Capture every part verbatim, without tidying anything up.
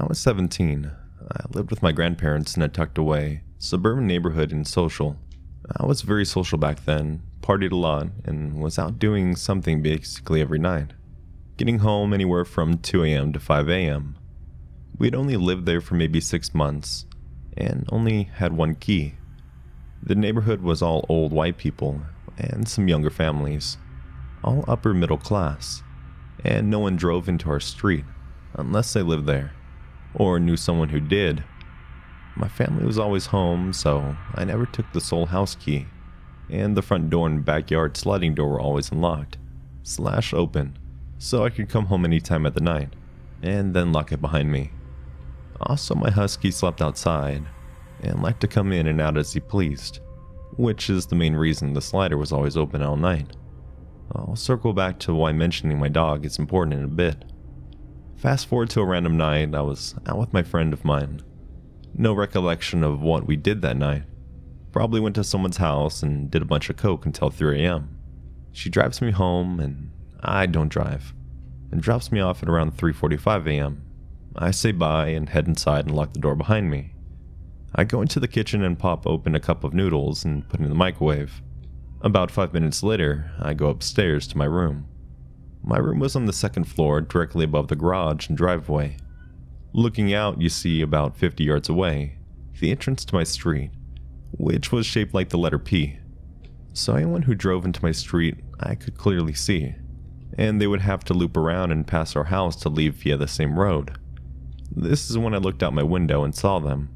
I was seventeen. I lived with my grandparents in a tucked away, suburban neighborhood in Social. I was very social back then, partied a lot, and was out doing something basically every night. Getting home anywhere from two a m to five a m We'd only lived there for maybe six months, and only had one key. The neighborhood was all old white people, and some younger families, all upper middle class, and no one drove into our street, unless they lived there, or knew someone who did. My family was always home, so I never took the sole house key, and the front door and backyard sliding door were always unlocked, slash open, so I could come home any time at the night, and then lock it behind me. Also, my husky slept outside, and liked to come in and out as he pleased, which is the main reason the slider was always open all night. I'll circle back to why mentioning my dog is important in a bit. Fast forward to a random night, I was out with my friend of mine. No recollection of what we did that night. Probably went to someone's house and did a bunch of coke until three a m She drives me home, and I don't drive, and drops me off at around three forty-five a m I say bye and head inside and lock the door behind me. I go into the kitchen and pop open a cup of noodles and put it in the microwave. About five minutes later, I go upstairs to my room. My room was on the second floor, directly above the garage and driveway. Looking out, you see about fifty yards away, the entrance to my street, which was shaped like the letter P. So anyone who drove into my street, I could clearly see, and they would have to loop around and pass our house to leave via the same road. This is when I looked out my window and saw them.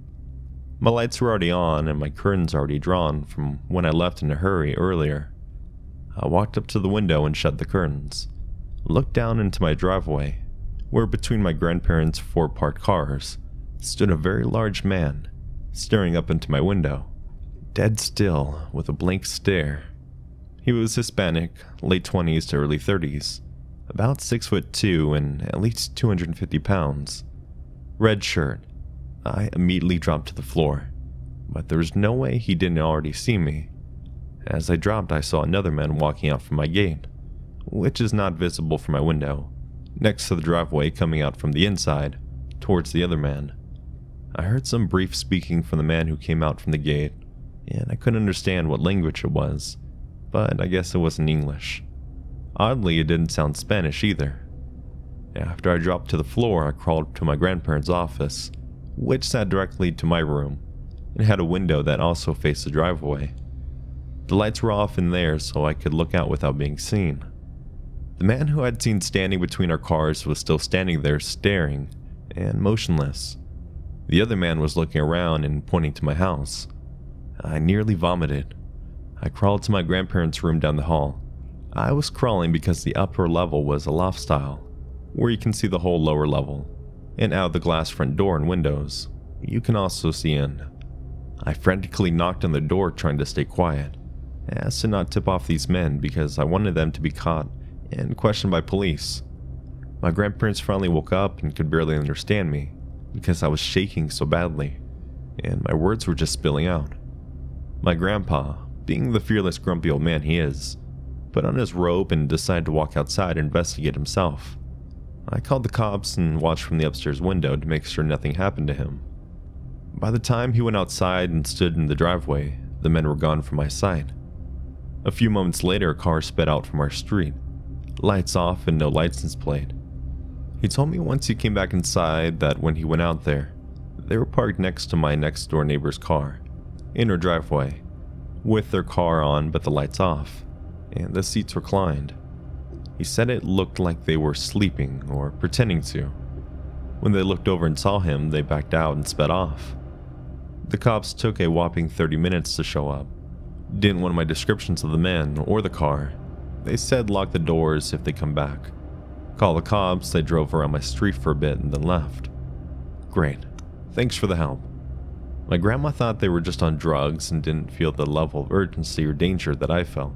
My lights were already on and my curtains already drawn from when I left in a hurry earlier. I walked up to the window and shut the curtains, looked down into my driveway, where between my grandparents' four parked cars stood a very large man, staring up into my window, dead still with a blank stare. He was Hispanic, late twenties to early thirties, about six foot two and at least two hundred fifty pounds. Red shirt. I immediately dropped to the floor, but there was no way he didn't already see me. As I dropped, I saw another man walking out from my gate, which is not visible from my window, next to the driveway coming out from the inside, towards the other man. I heard some brief speaking from the man who came out from the gate, and I couldn't understand what language it was, but I guess it wasn't English. Oddly, it didn't sound Spanish either. After I dropped to the floor, I crawled to my grandparents' office, which sat directly to my room, and had a window that also faced the driveway. The lights were off in there so I could look out without being seen. The man who I'd seen standing between our cars was still standing there staring and motionless. The other man was looking around and pointing to my house. I nearly vomited. I crawled to my grandparents' room down the hall. I was crawling because the upper level was a loft style, where you can see the whole lower level, and out of the glass front door and windows, you can also see in. I frantically knocked on the door trying to stay quiet, as to not tip off these men because I wanted them to be caught and questioned by police. My grandparents finally woke up and could barely understand me because I was shaking so badly, and my words were just spilling out. My grandpa, being the fearless grumpy old man he is, put on his robe and decided to walk outside and investigate himself. I called the cops and watched from the upstairs window to make sure nothing happened to him. By the time he went outside and stood in the driveway, the men were gone from my sight. A few moments later, a car sped out from our street, lights off and no license plate. He told me once he came back inside that when he went out there, they were parked next to my next door neighbor's car, in her driveway, with their car on but the lights off, and the seats reclined. He said it looked like they were sleeping or pretending to. When they looked over and saw him, they backed out and sped off. The cops took a whopping thirty minutes to show up. Didn't want my descriptions of the men or the car. They said lock the doors if they come back. Call the cops, they drove around my street for a bit and then left. Great. Thanks for the help. My grandma thought they were just on drugs and didn't feel the level of urgency or danger that I felt.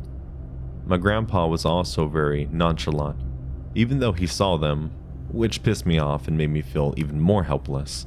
My grandpa was also very nonchalant, even though he saw them, which pissed me off and made me feel even more helpless.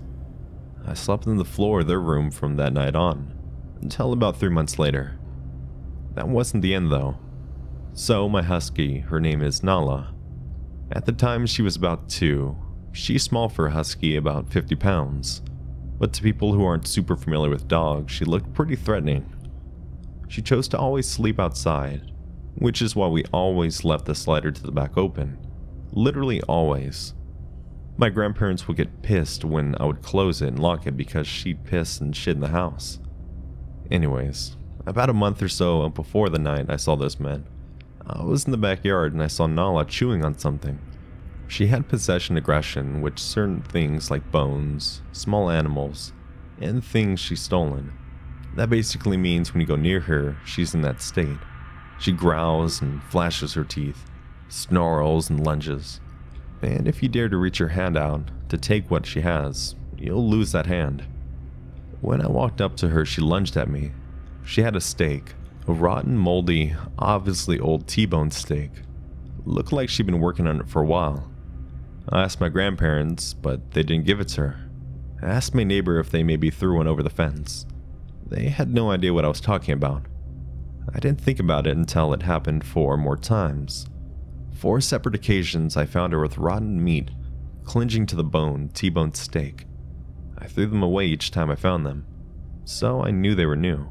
I slept on the floor of their room from that night on, until about three months later. That wasn't the end though. So my husky, her name is Nala. At the time she was about two, She's small for a husky, about fifty pounds, but to people who aren't super familiar with dogs, she looked pretty threatening. She chose to always sleep outside, which is why we always left the slider to the back open. Literally always. My grandparents would get pissed when I would close it and lock it because she'd piss and shit in the house. Anyways, about a month or so before the night I saw those men, I was in the backyard and I saw Nala chewing on something. She had possession aggression, which certain things like bones, small animals, and things she's stolen. That basically means when you go near her, she's in that state. She growls and flashes her teeth, snarls and lunges. And if you dare to reach your hand out to take what she has, you'll lose that hand. When I walked up to her, she lunged at me. She had a steak, a rotten, moldy, obviously old T-bone steak. Looked like she'd been working on it for a while. I asked my grandparents, but they didn't give it to her. I asked my neighbor if they maybe threw one over the fence. They had no idea what I was talking about. I didn't think about it until it happened four more times. Four separate occasions I found her with rotten meat, clinging to the bone, T-bone steak. I threw them away each time I found them, so I knew they were new.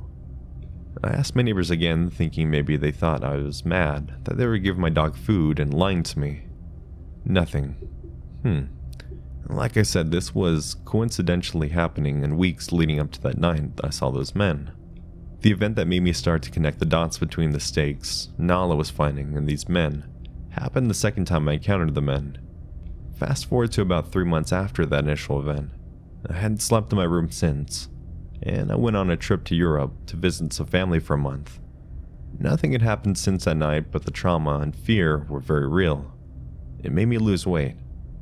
I asked my neighbors again, thinking maybe they thought I was mad that they were giving my dog food and lying to me. Nothing. Hmm. Like I said, this was coincidentally happening in weeks leading up to that night I saw those men. The event that made me start to connect the dots between the stakes Nala was finding and these men happened the second time I encountered the men. Fast forward to about three months after that initial event. I hadn't slept in my room since, and I went on a trip to Europe to visit some family for a month. Nothing had happened since that night, but the trauma and fear were very real. It made me lose weight.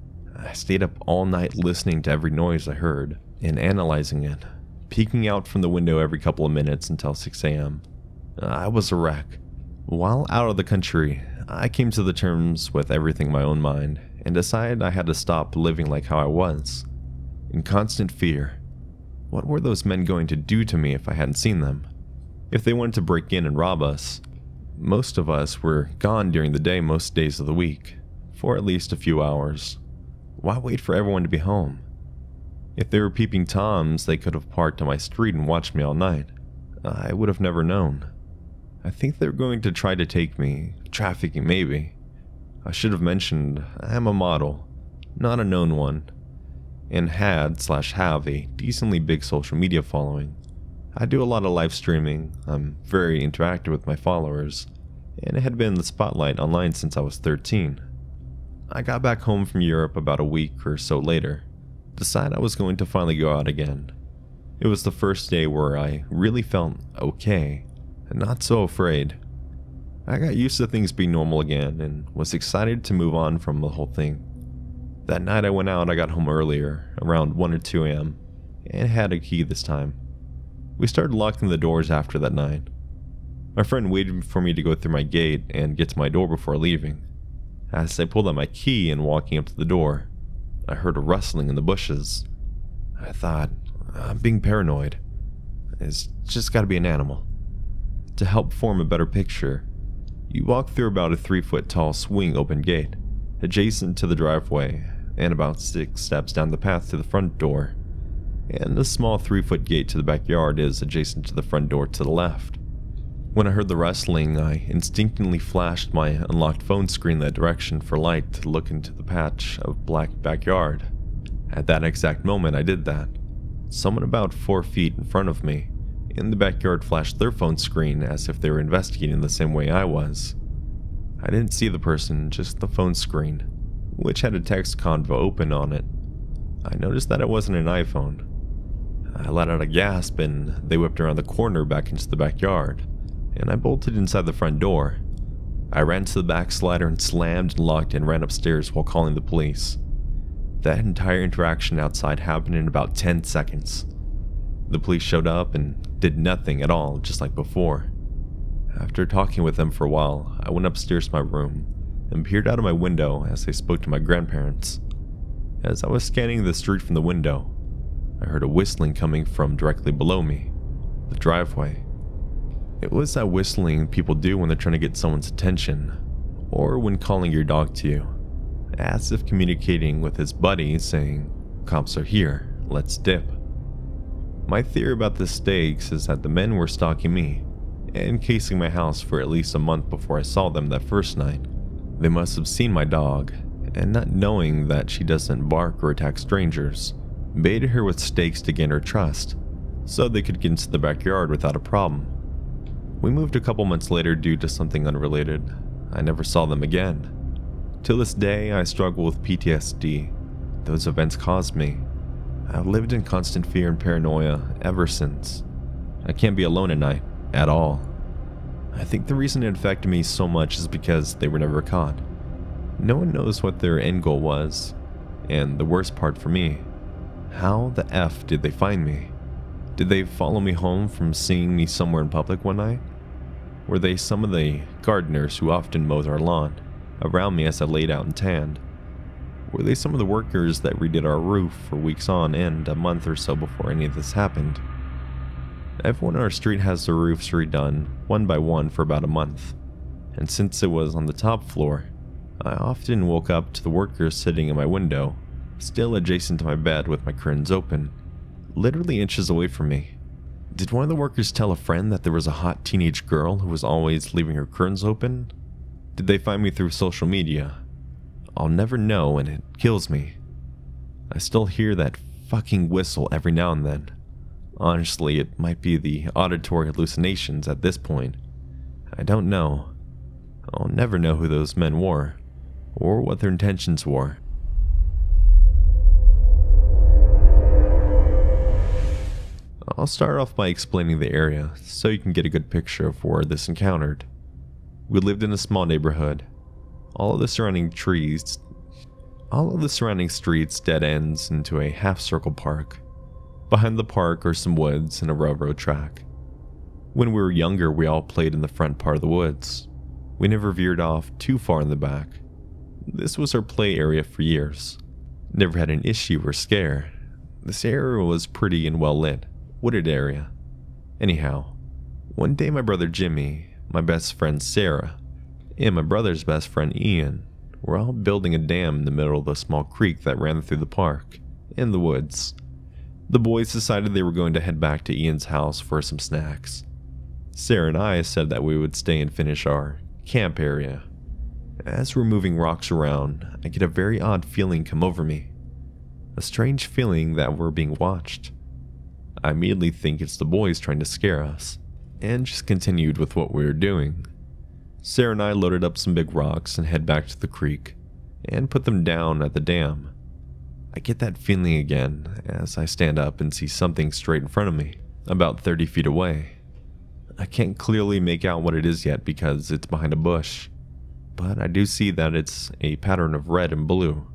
I stayed up all night listening to every noise I heard and analyzing it, peeking out from the window every couple of minutes until six A M I was a wreck. While out of the country, I came to the terms with everything in my own mind and decided I had to stop living like how I was, in constant fear. What were those men going to do to me if I hadn't seen them? If they wanted to break in and rob us, most of us were gone during the day most days of the week, for at least a few hours. Why wait for everyone to be home? If they were peeping Toms, they could have parked on my street and watched me all night. I would have never known. I think they're going to try to take me, trafficking maybe. I should have mentioned I am a model, not a known one, and had slash have a decently big social media following. I do a lot of live streaming, I'm very interactive with my followers, and I had been in the spotlight online since I was thirteen. I got back home from Europe about a week or so later, decided I was going to finally go out again. It was the first day where I really felt okay, and not so afraid. I got used to things being normal again and was excited to move on from the whole thing. That night I went out, I got home earlier, around one or two A M, and had a key this time. We started locking the doors after that night. My friend waited for me to go through my gate and get to my door before leaving. As I pulled out my key and walking up to the door, I heard a rustling in the bushes. I thought, I'm being paranoid. It's just gotta be an animal. To help form a better picture, you walk through about a three foot tall swing open gate, adjacent to the driveway, and about six steps down the path to the front door, and a small three foot gate to the backyard is adjacent to the front door to the left. When I heard the rustling, I instinctively flashed my unlocked phone screen that direction for light to look into the patch of black backyard. At that exact moment I did that. Someone about four feet in front of me in the backyard flashed their phone screen as if they were investigating the same way I was. I didn't see the person, just the phone screen, which had a text convo open on it. I noticed that it wasn't an iPhone. I let out a gasp and they whipped around the corner back into the backyard, and I bolted inside the front door. I ran to the back slider and slammed and locked and ran upstairs while calling the police. That entire interaction outside happened in about ten seconds. The police showed up and did nothing at all, just like before. After talking with them for a while, I went upstairs to my room and peered out of my window as they spoke to my grandparents. As I was scanning the street from the window, I heard a whistling coming from directly below me, the driveway. It was that whistling people do when they're trying to get someone's attention, or when calling your dog to you. as if communicating with his buddy, saying, "Cops are here, let's dip." My theory about the stakes is that the men were stalking me and casing my house for at least a month before I saw them that first night. They must have seen my dog, and not knowing that she doesn't bark or attack strangers, baited her with stakes to gain her trust, so they could get into the backyard without a problem. We moved a couple months later due to something unrelated. I never saw them again. Till this day, I struggle with P T S D those events caused me. I've lived in constant fear and paranoia ever since. I can't be alone at night, at all. I think the reason it affected me so much is because they were never caught. No one knows what their end goal was, and the worst part for me, how the F did they find me? Did they follow me home from seeing me somewhere in public one night? Were they some of the gardeners who often mowed our lawn around me as I laid out and tanned? Were they some of the workers that redid our roof for weeks on end a month or so before any of this happened? Everyone on our street has their roofs redone one by one for about a month, and since it was on the top floor, I often woke up to the workers sitting in my window, still adjacent to my bed with my curtains open, literally inches away from me. Did one of the workers tell a friend that there was a hot teenage girl who was always leaving her curtains open? Did they find me through social media? I'll never know, and it kills me. I still hear that fucking whistle every now and then. Honestly, it might be the auditory hallucinations at this point. I don't know. I'll never know who those men were, or what their intentions were. I'll start off by explaining the area, so you can get a good picture of where this encountered. We lived in a small neighborhood. All of the surrounding trees, all of the surrounding streets dead ends into a half-circle park. Behind the park are some woods and a railroad track. When we were younger, we all played in the front part of the woods. We never veered off too far in the back. This was our play area for years. Never had an issue or scare. This area was pretty and well lit. Wooded area. Anyhow, one day my brother Jimmy, my best friend Sarah, and my brother's best friend Ian were all building a dam in the middle of the small creek that ran through the park, in the woods. The boys decided they were going to head back to Ian's house for some snacks. Sarah and I said that we would stay and finish our camp area. As we're moving rocks around, I get a very odd feeling come over me. A strange feeling that we're being watched. I immediately think it's the boys trying to scare us, and just continued with what we were doing. Sarah and I loaded up some big rocks and head back to the creek, and put them down at the dam. I get that feeling again as I stand up and see something straight in front of me, about thirty feet away. I can't clearly make out what it is yet because it's behind a bush, but I do see that it's a pattern of red and blue.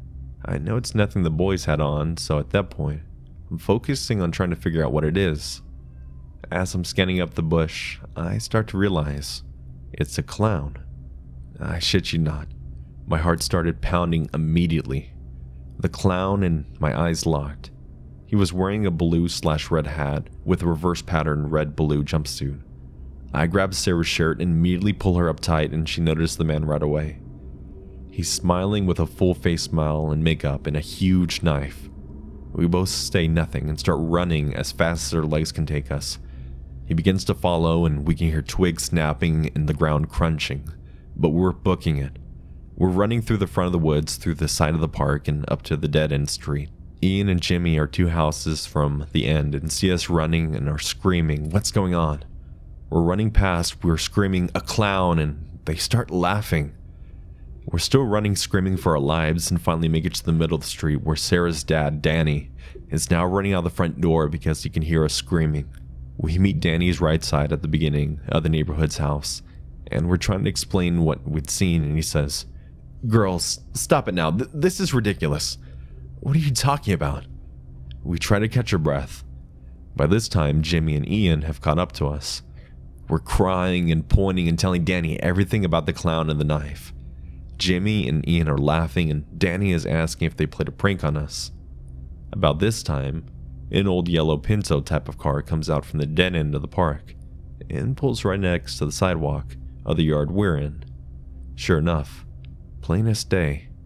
I know it's nothing the boys had on, so at that point, I'm focusing on trying to figure out what it is. As I'm scanning up the bush, I start to realize it's a clown. I shit you not, my heart started pounding immediately. The clown and my eyes locked. He was wearing a blue slash red hat with a reverse pattern red-blue jumpsuit. I grabbed Sarah's shirt and immediately pull her up tight, and she noticed the man right away. He's smiling with a full face smile and makeup and a huge knife. We both say nothing and start running as fast as our legs can take us. He begins to follow, and we can hear twigs snapping and the ground crunching, but we're booking it. We're running through the front of the woods, through the side of the park, and up to the dead-end street. Ian and Jimmy are two houses from the end and see us running and are screaming, "What's going on?" We're running past, we're screaming, "A clown," and they start laughing. We're still running, screaming for our lives, and finally make it to the middle of the street where Sarah's dad, Danny, is now running out the front door because he can hear us screaming. We meet Danny's right side at the beginning of the neighborhood's house, and we're trying to explain what we'd seen, and he says, "Girls, stop it now. Th- this is ridiculous. What are you talking about?" We try to catch our breath. By this time, Jimmy and Ian have caught up to us. We're crying and pointing and telling Danny everything about the clown and the knife. Jimmy and Ian are laughing, and Danny is asking if they played a prank on us. About this time, an old yellow Pinto type of car comes out from the dead end of the park and pulls right next to the sidewalk of the yard we're in. Sure enough, plain as day,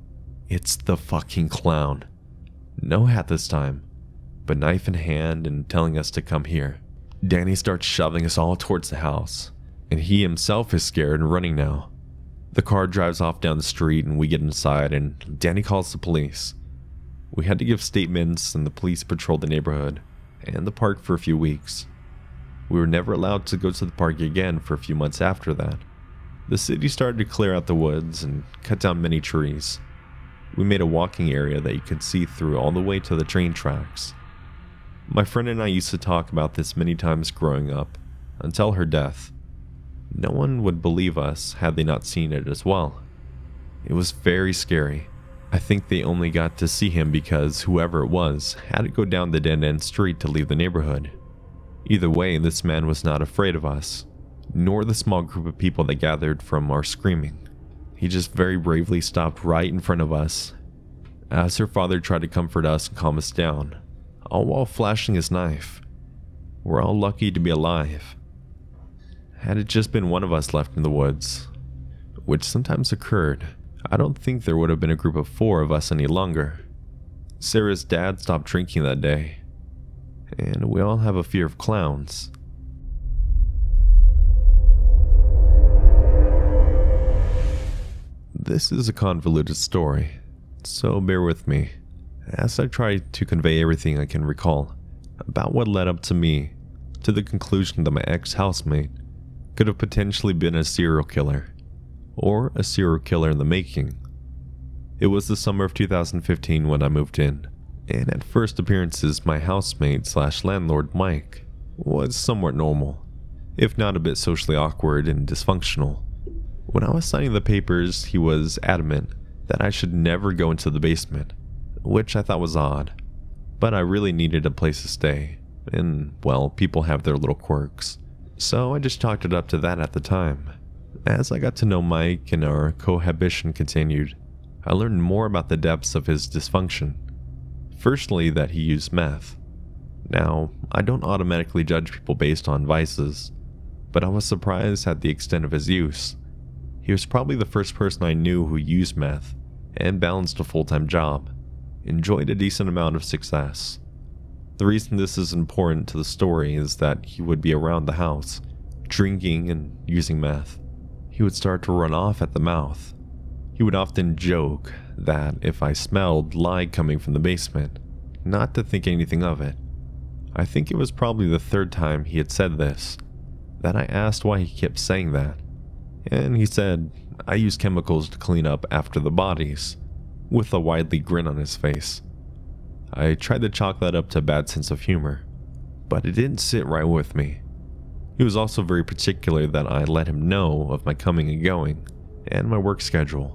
It's the fucking clown. No hat this time, but knife in hand and telling us to come here. Danny starts shoving us all towards the house, and he himself is scared and running now. The car drives off down the street and we get inside and Danny calls the police. We had to give statements and the police patrolled the neighborhood and the park for a few weeks. We were never allowed to go to the park again for a few months after that. The city started to clear out the woods and cut down many trees. We made a walking area that you could see through all the way to the train tracks. My friend and I used to talk about this many times growing up, until her death. No one would believe us had they not seen it as well. It was very scary. I think they only got to see him because whoever it was had to go down the dead-end street to leave the neighborhood. Either way, this man was not afraid of us, nor the small group of people that gathered from our screaming. He just very bravely stopped right in front of us, as her father tried to comfort us and calm us down, all while flashing his knife. We're all lucky to be alive. Had it just been one of us left in the woods, which sometimes occurred, I don't think there would have been a group of four of us any longer. Sarah's dad stopped drinking that day, and we all have a fear of clowns. This is a convoluted story, so bear with me as I try to convey everything I can recall about what led up to me to the conclusion that my ex-housemate could have potentially been a serial killer, or a serial killer in the making. It was the summer of two thousand fifteen when I moved in, and at first appearances my housemate slash landlord Mike was somewhat normal, if not a bit socially awkward and dysfunctional. When I was signing the papers, he was adamant that I should never go into the basement, which I thought was odd, but I really needed a place to stay, and well, people have their little quirks. So I just chalked it up to that at the time. As I got to know Mike and our cohabitation continued, I learned more about the depths of his dysfunction. Firstly, that he used meth. Now, I don't automatically judge people based on vices, but I was surprised at the extent of his use. He was probably the first person I knew who used meth and balanced a full-time job, enjoyed a decent amount of success. The reason this is important to the story is that he would be around the house, drinking and using meth. He would start to run off at the mouth. He would often joke that if I smelled lye coming from the basement, not to think anything of it. I think it was probably the third time he had said this, that I asked why he kept saying that. And he said, I use chemicals to clean up after the bodies, with a widely grin on his face. I tried to chalk that up to a bad sense of humor, but it didn't sit right with me. He was also very particular that I let him know of my coming and going, and my work schedule.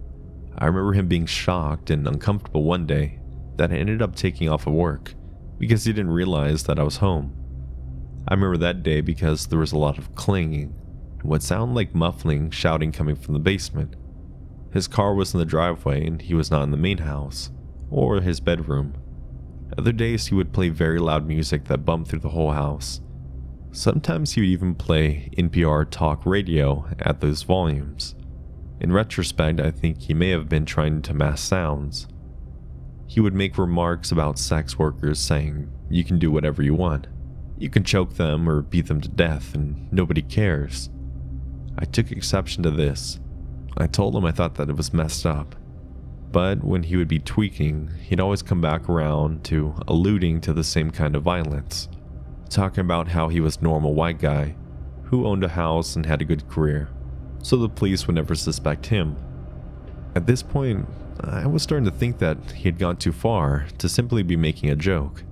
I remember him being shocked and uncomfortable one day that I ended up taking off of work, because he didn't realize that I was home. I remember that day because there was a lot of clanging, and what sounded like muffling shouting coming from the basement. His car was in the driveway and he was not in the main house, or his bedroom. Other days he would play very loud music that bumped through the whole house. Sometimes he would even play N P R talk radio at those volumes. In retrospect, I think he may have been trying to mask sounds. He would make remarks about sex workers saying, you can do whatever you want. You can choke them or beat them to death and nobody cares. I took exception to this. I told him I thought that it was messed up. But when he would be tweaking, he'd always come back around to alluding to the same kind of violence, talking about how he was a normal white guy who owned a house and had a good career, so the police would never suspect him. At this point, I was starting to think that he had gone too far to simply be making a joke.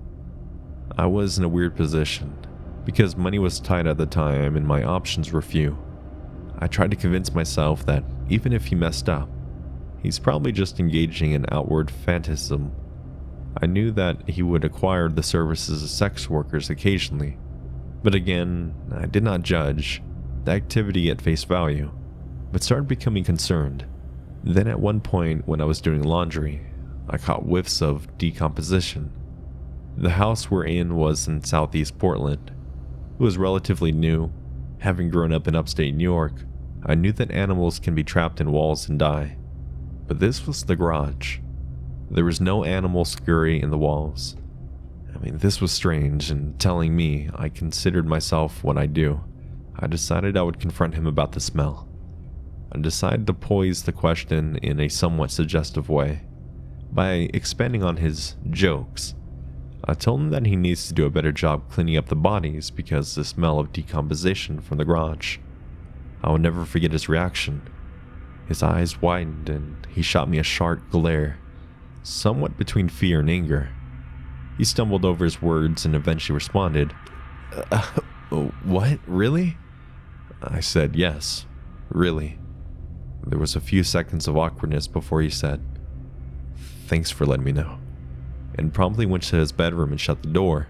I was in a weird position, because money was tight at the time and my options were few. I tried to convince myself that even if he messed up, he's probably just engaging in outward phantasm. I knew that he would acquire the services of sex workers occasionally, but again, I did not judge the activity at face value, but started becoming concerned. Then at one point when I was doing laundry, I caught whiffs of decomposition. The house we're in was in southeast Portland. It was relatively new. Having grown up in upstate New York, I knew that animals can be trapped in walls and die. But this was the garage. There was no animal scurry in the walls. I mean, this was strange, and telling me I considered myself what I do, I decided I would confront him about the smell. I decided to pose the question in a somewhat suggestive way. By expanding on his jokes, I told him that he needs to do a better job cleaning up the bodies because the smell of decomposition from the garage. I will never forget his reaction. His eyes widened and he shot me a sharp glare, somewhat between fear and anger. He stumbled over his words and eventually responded, uh, "What? Really?" I said, "Yes, really." There was a few seconds of awkwardness before he said, "Thanks for letting me know," and promptly went to his bedroom and shut the door.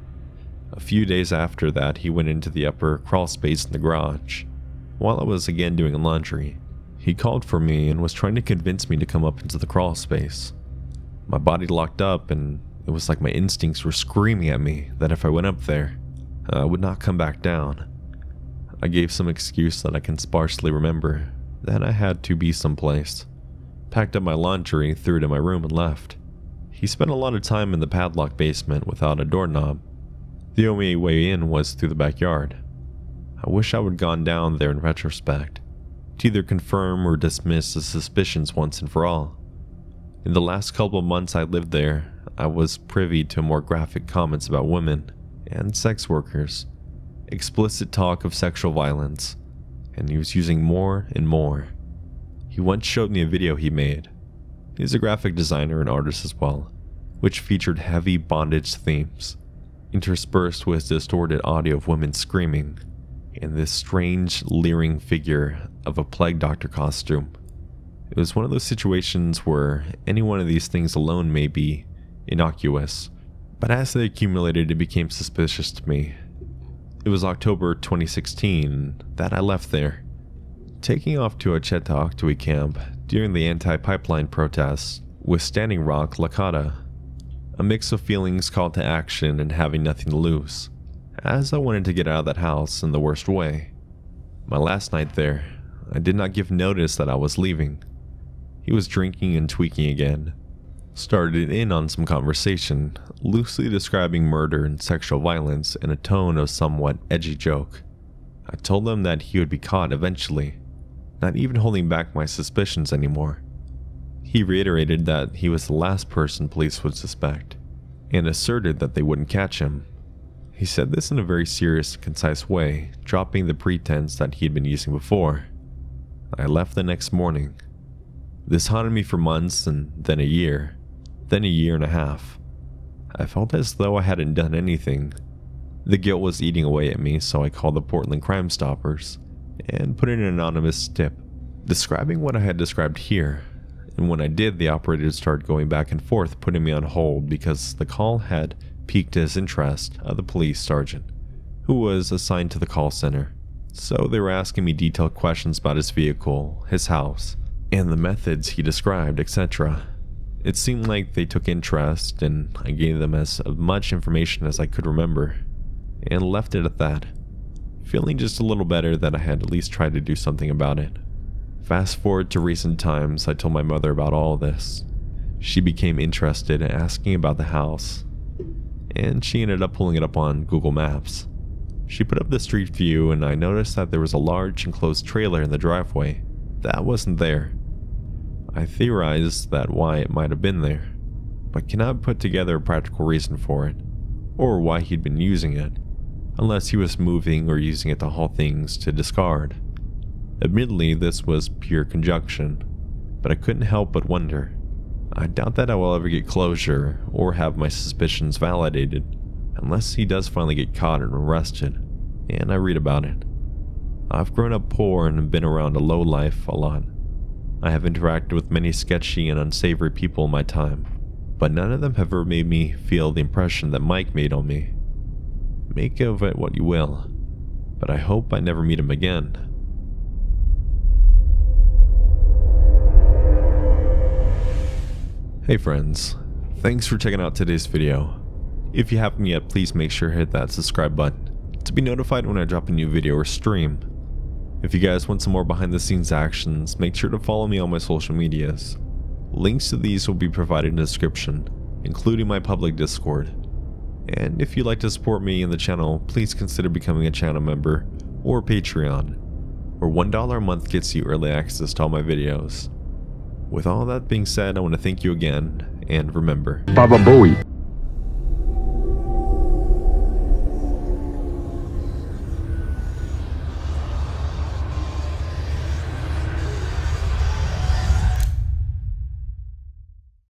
A few days after that, he went into the upper crawl space in the garage. While I was again doing laundry, he called for me and was trying to convince me to come up into the crawl space. My body locked up and it was like my instincts were screaming at me that if I went up there, I would not come back down. I gave some excuse that I can sparsely remember, that I had to be someplace. Packed up my laundry, threw it in my room and left. He spent a lot of time in the padlocked basement without a doorknob. The only way in was through the backyard. I wish I would gone down there in retrospect, to either confirm or dismiss the suspicions once and for all. In the last couple of months I lived there, I was privy to more graphic comments about women and sex workers, explicit talk of sexual violence, and he was using more and more. He once showed me a video he made. He's a graphic designer and artist as well, which featured heavy bondage themes, interspersed with distorted audio of women screaming, and this strange, leering figure of a plague doctor costume. It was one of those situations where any one of these things alone may be innocuous, but as they accumulated, it became suspicious to me. It was October twenty sixteen that I left there, taking off to a Chetkataway camp during the anti-pipeline protests with Standing Rock Lakota. A mix of feelings called to action and having nothing to lose, as I wanted to get out of that house in the worst way. My last night there, I did not give notice that I was leaving. He was drinking and tweaking again. Started in on some conversation, loosely describing murder and sexual violence in a tone of somewhat edgy joke. I told him that he would be caught eventually, not even holding back my suspicions anymore. He reiterated that he was the last person police would suspect, and asserted that they wouldn't catch him. He said this in a very serious and concise way, dropping the pretense that he had been using before. I left the next morning. This haunted me for months, and then a year, then a year and a half. I felt as though I hadn't done anything. The guilt was eating away at me, so I called the Portland Crime Stoppers and put in an anonymous tip describing what I had described here. And when I did, the operators started going back and forth, putting me on hold because the call had piqued his interest of the police sergeant, who was assigned to the call center. So they were asking me detailed questions about his vehicle, his house, and the methods he described, et cetera. It seemed like they took interest, and I gave them as much information as I could remember, and left it at that, feeling just a little better that I had at least tried to do something about it. Fast forward to recent times, I told my mother about all this. She became interested in asking about the house, and she ended up pulling it up on Google Maps. She put up the street view, and I noticed that there was a large enclosed trailer in the driveway that wasn't there. I theorized that why it might have been there, but cannot put together a practical reason for it, or why he'd been using it, unless he was moving or using it to haul things to discard. Admittedly, this was pure conjecture, but I couldn't help but wonder. I doubt that I will ever get closure or have my suspicions validated, unless he does finally get caught and arrested, and I read about it. I've grown up poor and been around a low life a lot. I have interacted with many sketchy and unsavory people in my time, but none of them have ever made me feel the impression that Mike made on me. Make of it what you will, but I hope I never meet him again. Hey friends, thanks for checking out today's video. If you haven't yet, please make sure to hit that subscribe button to be notified when I drop a new video or stream. If you guys want some more behind the scenes actions, make sure to follow me on my social medias. Links to these will be provided in the description, including my public Discord. And if you'd like to support me and the channel, please consider becoming a channel member or Patreon, where one dollar a month gets you early access to all my videos. With all that being said, I want to thank you again, and remember, Baba Booey.